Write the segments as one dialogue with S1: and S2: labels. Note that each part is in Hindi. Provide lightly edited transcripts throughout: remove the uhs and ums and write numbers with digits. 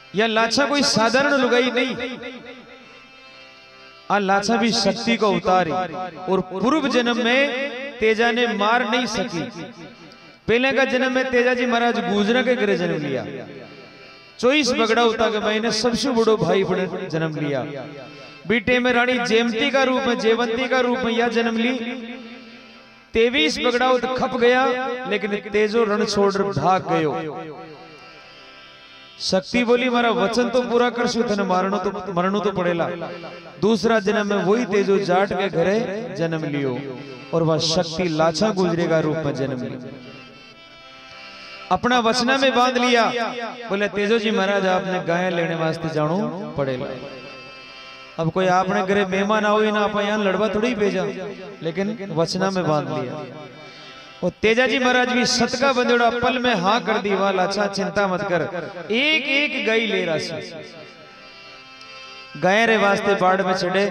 S1: या लाछा कोई साधारण लुगाई नहीं, लाछा भी शक्ति का उतारी और पूर्व जन्म में तेजा ने मार नहीं सकी। पहले का जन्म में तेजा जी महाराज गुजरा के घरे जन्म लिया। 24 बगड़ा उता के महीने सबसे बड़ो भाई बने जन्म लिया। बीटे में रानी जेमती का रूप में, जेवंती का रूप में यह जन्म ली। 23 बगड़ा उत खप गया, लेकिन तेजो रण छोड़ भाग गयो। शक्ति बोली मारा वचन तो पूरा करशु, तने मरणो तो पड़ेला। दूसरा जन्म में वही तेजो जाट के घरे जन्म लियो और वह शक्ति लाछा गुजरे का रूप में जन्म ली। अपना वचना में बांध लिया। बोले तेजो जी महाराज आपने गाय लेने वास्ते जानो पड़ेगा। अब कोई आपने घरे मेहमान आओ ना, आप यहाँ लड़वा थोड़ी भेजा, लेकिन वचना में बांध लिया। और तेजा जी महाराज भी सतका बंदेड़ा पल में हाँ कर दी। वाल अच्छा चिंता मत कर, एक एक गाय ले रहा से गाय रे वास्ते बाढ़ में चढ़े।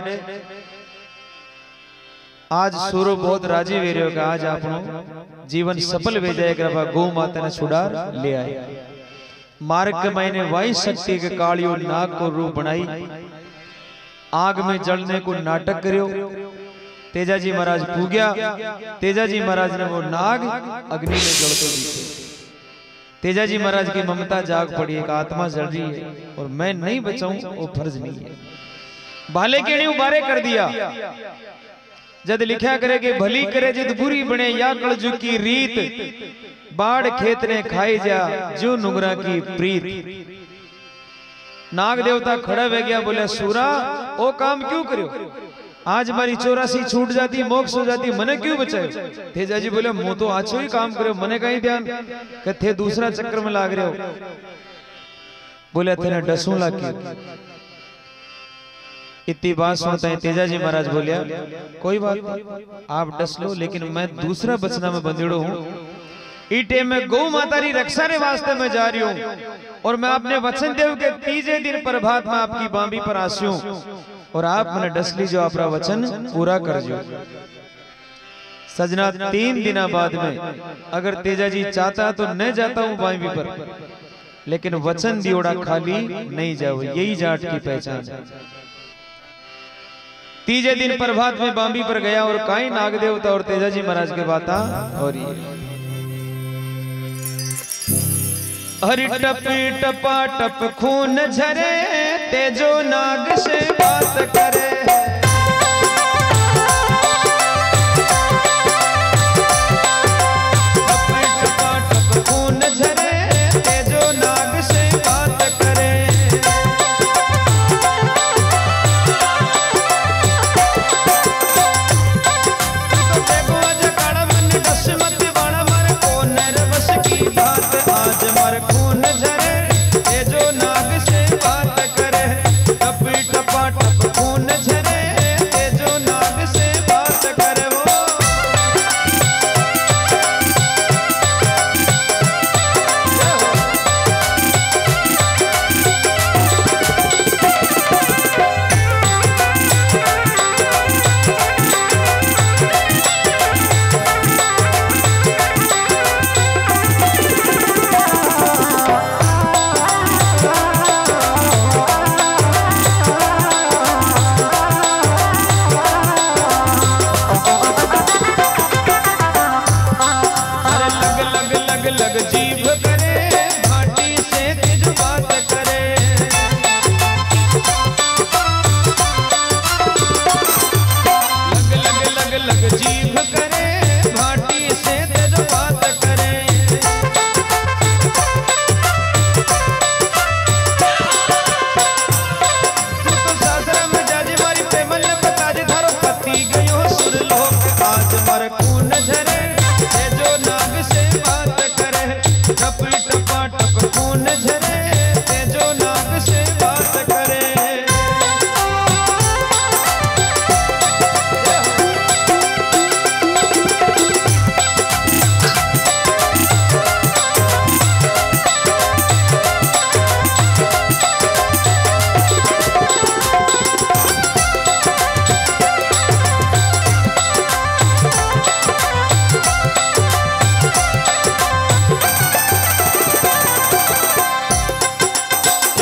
S1: आज सूरो बहुत राजी वे रहे आज आप जीवन सफल वे जाए। गौ माता ने छुड़ार ले आए। मार्ग के महीने वाई शक्ति के कालियो नाग को रूप बनाई। आग में जलने को नाटक करियो। तेजा जी महाराज पूग्या। तेजा जी महाराज ने वो नाग अग्नि में जलते दिखे। तेजा जी महाराज की ममता जाग पड़ी, एक आत्मा जल रही है और मैं नहीं बचाऊं वो फर्ज नहीं है। भाले के नहीं उबारे कर दिया। जद लिखा करे कि भली करे जद बुरी बने, या कलजु की रीत बाढ़ खेत ने खाई जा जो नुगरा की प्रीत। नाग देवता खड़ा हो गया, बोले सूरा ओ काम क्यों करियो? आज हमारी 84 छूट जाती, मोक्ष हो जाती, मने क्यों बचाए? तेजा जी बोले मो तो आछो ही काम करो, मने कहीं ध्यान थे दूसरा चक्कर में लाग रहे हो। बोले तेने डसू लाग इतनी बात सुनता है। तेजा जी महाराज बोलिया कोई बात नहीं, आप डस लो, लेकिन मैं दूसरा बचना में बंदेड़ो हूँ। ईटे में गौ माता री रक्षा रे वास्ते में जा रही हूँ और मैं अपने वचन देव के तीजे दिन प्रभात में आपकी बांबी पर आस्यूं और आप मैंने डस लीजो, आपका वचन पूरा कर जो। सजना 3 दिन बाद में अगर तेजा जी चाहता तो न जाता हूँ बांबी पर, लेकिन वचन दियोड़ा खाली नहीं जाओ, यही जाट की पहचान है। तीजे दिन प्रभात में बांबी पर गया और काई नाग देवता और तेजा जी महाराज के बाता और हरि टपी टपा टप खून झरे, तेजो नाग से बात करे। टपी टपा टप खून झरे, तेजो नाग से बात करे। तो देखो आज काड़ा मन बस मत बाड़ा मर को नर बस की बात आज मर खून झरे, तेजो नाग से बात करे। टपी टपा टप खून झरे,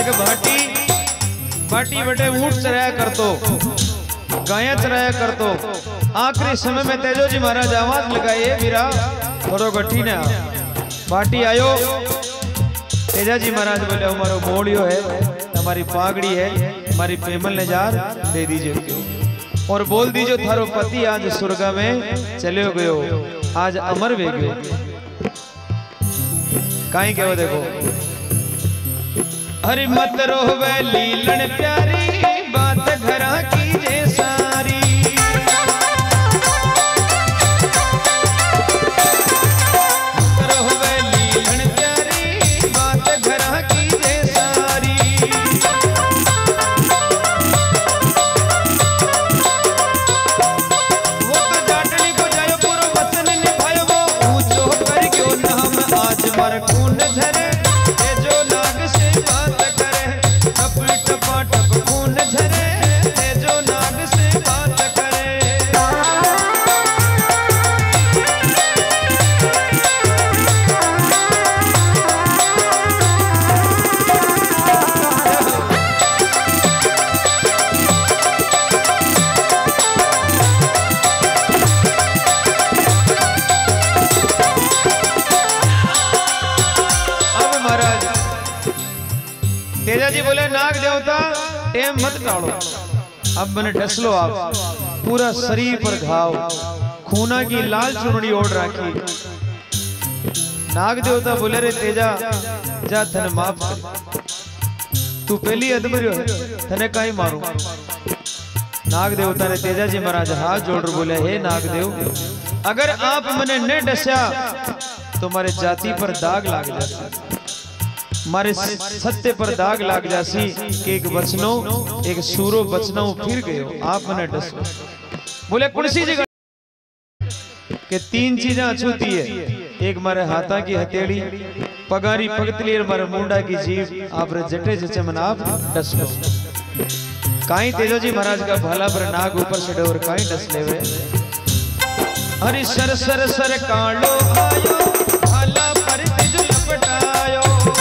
S1: एक भाटी भाटी बटे ऊंट चराया करतो, गाया चराया करतो। आखिरी समय में तेजो जी महाराज आवाज लगाए वीरा थोड़ो गठी ने भाटी आयो। तेजा जी महाराज बोले हमारो मोड़ियो है, हमारी पागड़ी है, हमारी पेमल ने जार दे दीजिए और बोल दीजिए थारो पति आज स्वर्ग में चले गयो, आज अमर वे गयो। काई कहो देखो, हरि मत रोवे लीलन प्यारी बात घरा की जे सारी। तेजा जी बोले नाग देवता टेम मत टालो, अब मैंने ढस लो आप। पूरा शरीर पर घाव, खूना की लाल चुनड़ी ओढ़ रखी। नाग देवता बोले रे तेजा जा थने माफ कर, तू पहली अदमरियो थने काई मारू। नाग देवता ने तेजा जी महाराज हाथ जोड़ बोले हे नाग देव, अगर आप मैंने न डस्या तो मारे जाति पर दाग लाग जाता, मारे सत्य पर दाग लाग जासी कि एक बचनो एक सूरो बचनो फिर गयो आप मने डसो। बोले कौन सी जगह के तीन चीजें अछूती है, एक मारे हाथा की हथेली, पगारी पगतली और मारे मुंडा की जीभ, आप रे जटे जचे मन आप डसो। काई तेजो जी महाराज का भला पर नाग ऊपर से डोर काई डस लेवे। हरि सर सर सर कालो आयो भला पर तेजो लपटायो।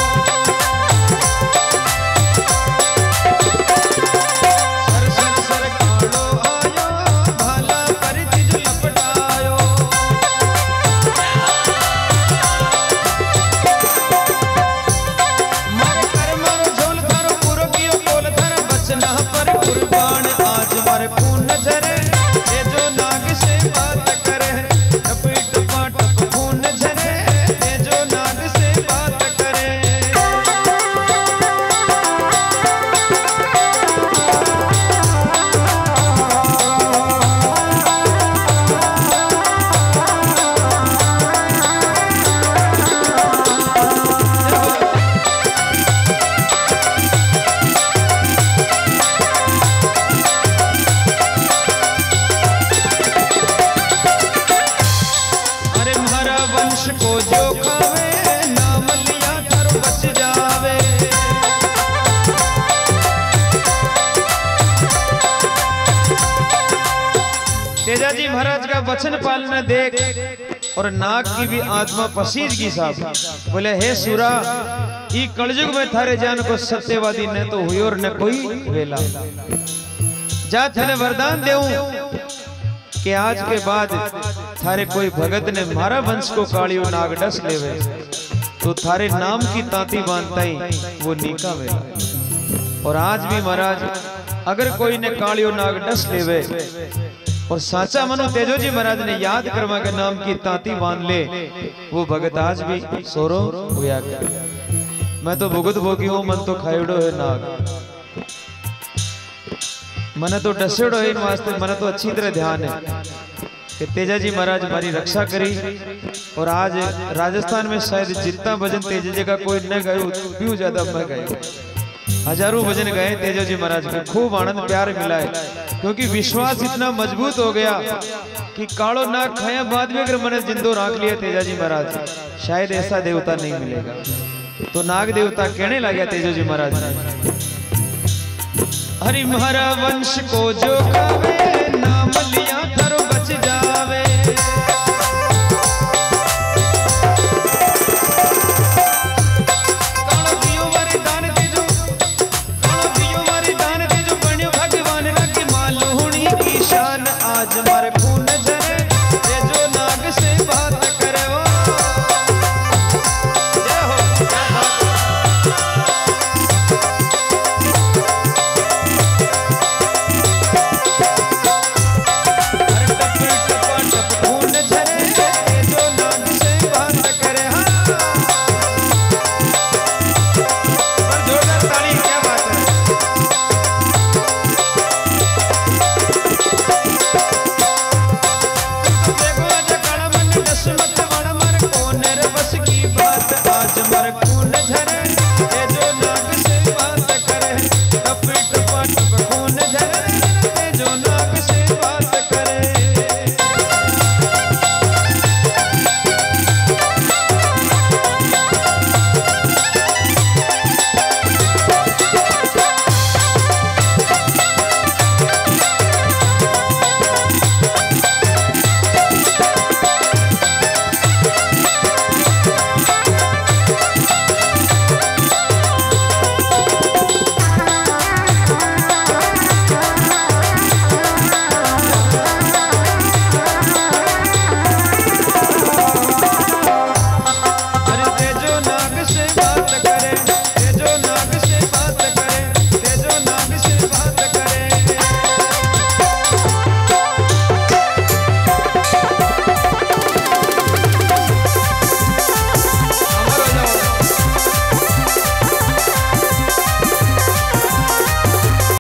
S1: तेजा जी महाराज का वचन पालना देख और नाग की भी आत्मा पसीज की साहब। बोले हे सुरा, ई कलयुग में थारे जान को सत्यवादी न तो हुई और न कोई वेला। जा थारे वरदान देऊं कि आज के बाद थारे कोई भगत ने मारा वंश को कालियो नाग डस लेवे तो थारे नाम की तांती बांधता ही वो नीका वेला। और आज भी महाराज अगर कोई ने कालियो नाग डस लेवे और साचा मनु तेजो जी महाराज ने याद करवा के नाम की तांती बांध ले, वो भगत आज भी सोरो हुआ क्या। मैं तो भुगत भोगी हूं, मन तो खाइड़ो है नाग, मन तो डसेड़ो है इन वास्ते। मन तो अच्छी तरह ध्यान है कि तेजा जी महाराज हमारी रक्षा करी। और आज राजस्थान में शायद जितना भजन तेजा जी का कोई न गायो क्यों ज्यादा मैं गायो, हजारों भजन गए तेजा जी महाराज के। खूब आनंद प्यार मिला है क्योंकि विश्वास इतना मजबूत हो गया कि कालो नाग खाया बाद में अगर मैंने जिंदो राख लिया तेजा जी महाराज, शायद ऐसा देवता नहीं मिलेगा। तो नाग देवता कहने लगा तेजा जी महाराज ने, हरि महारा वंश को जो खावे नाम लिया था